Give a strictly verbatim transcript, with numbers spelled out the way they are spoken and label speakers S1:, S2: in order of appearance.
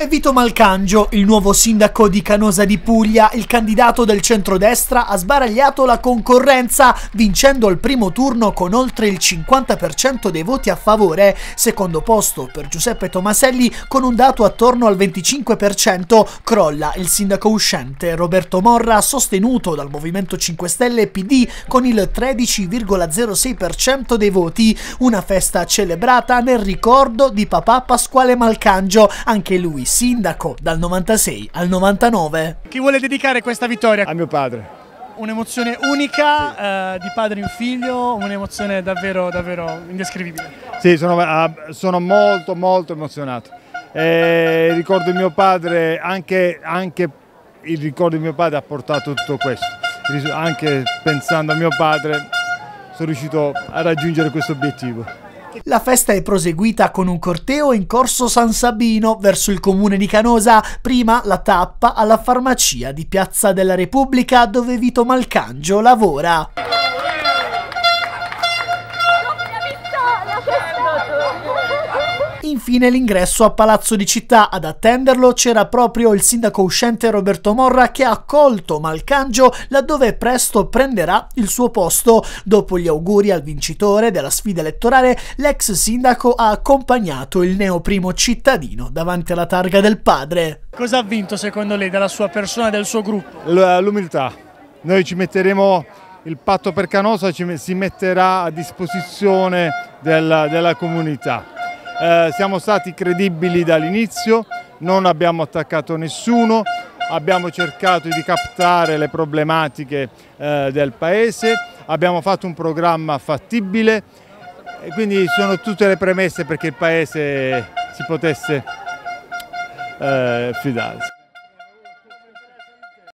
S1: E Vito Malcangio, il nuovo sindaco di Canosa di Puglia, il candidato del centrodestra, ha sbaragliato la concorrenza, vincendo il primo turno con oltre il cinquanta per cento dei voti a favore. Secondo posto per Giuseppe Tomaselli con un dato attorno al venticinque per cento. Crolla il sindaco uscente Roberto Morra, sostenuto dal Movimento cinque Stelle e P D con il tredici virgola zero sei per cento dei voti. Una festa celebrata nel ricordo di papà Pasquale Malcangio, anche lui sindaco dal novantasei al novantanove.
S2: Chi vuole dedicare questa vittoria?
S3: A mio padre.
S2: Un'emozione unica, sì. eh, di padre in figlio, un'emozione davvero, davvero indescrivibile.
S3: Sì, sono, sono molto molto emozionato. Eh, ricordo mio padre, anche, anche il ricordo di mio padre ha portato tutto questo. Anche pensando a mio padre sono riuscito a raggiungere questo obiettivo.
S1: La festa è proseguita con un corteo in corso San Sabino verso il comune di Canosa, prima la tappa alla farmacia di Piazza della Repubblica dove Vito Malcangio lavora. Infine l'ingresso a Palazzo di Città. Ad attenderlo c'era proprio il sindaco uscente Roberto Morra, che ha accolto Malcangio laddove presto prenderà il suo posto. Dopo gli auguri al vincitore della sfida elettorale, l'ex sindaco ha accompagnato il neo primo cittadino davanti alla targa del padre.
S2: Cosa ha vinto secondo lei dalla sua persona e del suo gruppo?
S3: L'umiltà. Noi ci metteremo, il patto per Canosa ci, si metterà a disposizione della, della comunità. Eh, siamo stati credibili dall'inizio, non abbiamo attaccato nessuno, abbiamo cercato di captare le problematiche eh, del paese, abbiamo fatto un programma fattibile e quindi sono tutte le premesse perché il paese si potesse eh, fidarsi.